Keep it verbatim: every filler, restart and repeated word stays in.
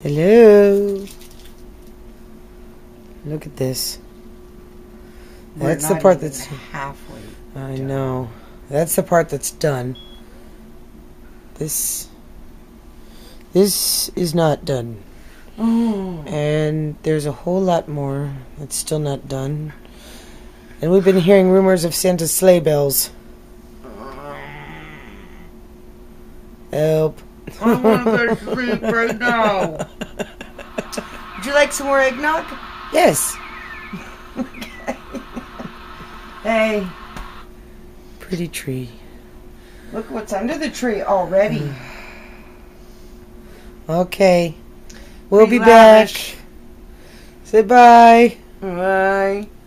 Hello. Look at this. We're That's the not part even that's halfway. I done. know. That's the part that's done. This this is not done. Oh. And there's a whole lot more that's still not done. And we've been hearing rumors of Santa's sleigh bells. Help. I want to go to sleep right now. Would you like some more eggnog? Yes. Okay. Hey, Pretty tree. look what's under the tree already. Okay. We'll be Pretty lavish. back. Say bye. Bye.